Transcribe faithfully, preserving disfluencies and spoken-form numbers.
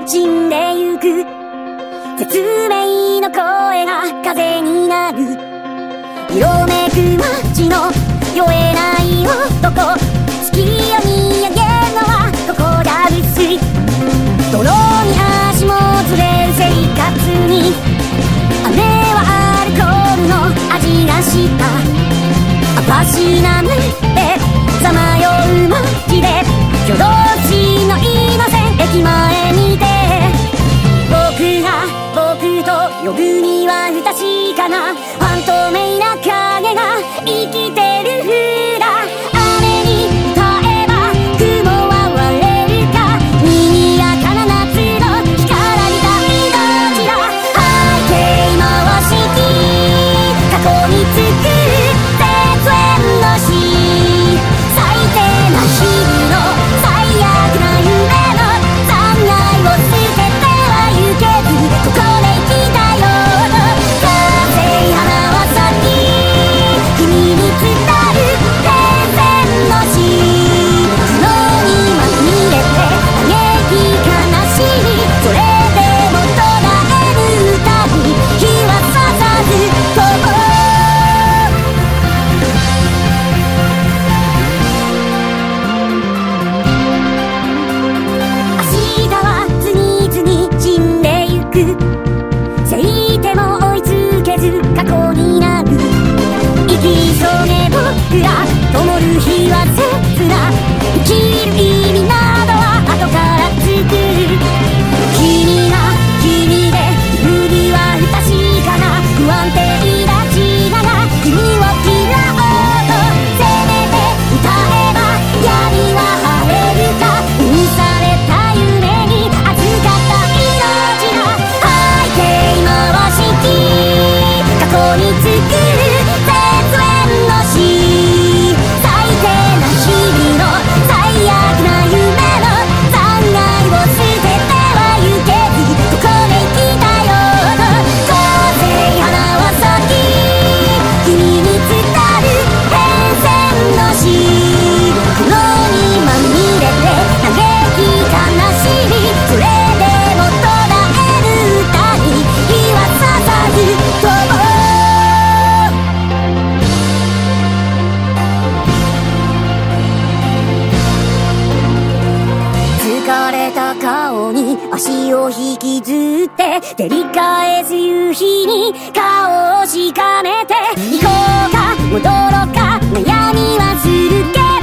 死んでゆく絶命の声が風になる。色めく街の酔えない男、月夜見上げるのはここが薄い。泥に足もずれる生活に雨はアルコールの味がした。たしなむでさまよう街で挙動しのいません駅前にて、僕が僕と呼ぶには不確かなファントメイな影が生きてるふだ。雨に歌えば雲は割れるか、賑やかな夏の光られた命だ。背景回して過去に作る絶縁の詩、最低な日々の最悪な夢の残骸を捨てては行けず、ここで生きたような風花は咲き君に伝る平然の詩、苦悩にまみれて嘆き悲しみ、それでも途絶える歌に日はささず飛ぼう。明日は次々死んでゆく、せいても追いつけず過去になる。生き急げ僕ら灯る日は切な、生きる意味などは後から作る。君が君で自分には不確かな不安定な自我が君を嫌おうとせめて歌えば闇は晴れるか、許された夢に預かった命だ。背景回して過去に作る絶縁の詩、最低な日々の最悪な夢の残骸を捨てては行けず、ここで生きたような風花は咲き君に伝る平然の詩、苦悩にまみれて嘆き悲しみ、それでも途絶える歌に日はささず飛ぼう。疲れた顔に足を引きずって照り返す夕日に顔をしかめて、行こうか戻ろうか悩みはするけど